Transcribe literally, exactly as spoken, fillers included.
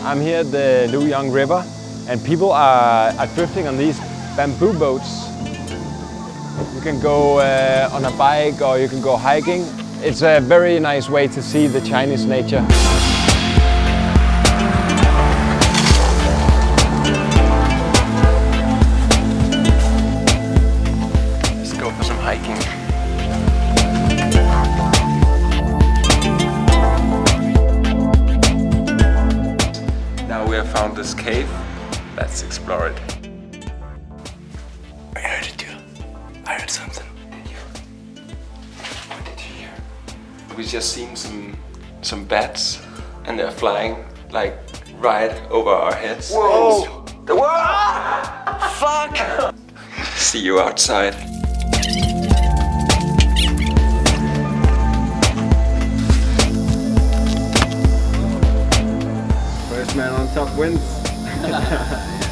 I'm here at the Luyang River and people are, are drifting on these bamboo boats. You can go uh, on a bike or you can go hiking. It's a very nice way to see the Chinese nature. Let's go for some hiking. Now we have found this cave. Let's explore it. I heard it too. I heard something. What did you hear? We just seen some some bats, and they're flying like right over our heads. Whoa! Whoa! Fuck! See you outside. First man on top wins.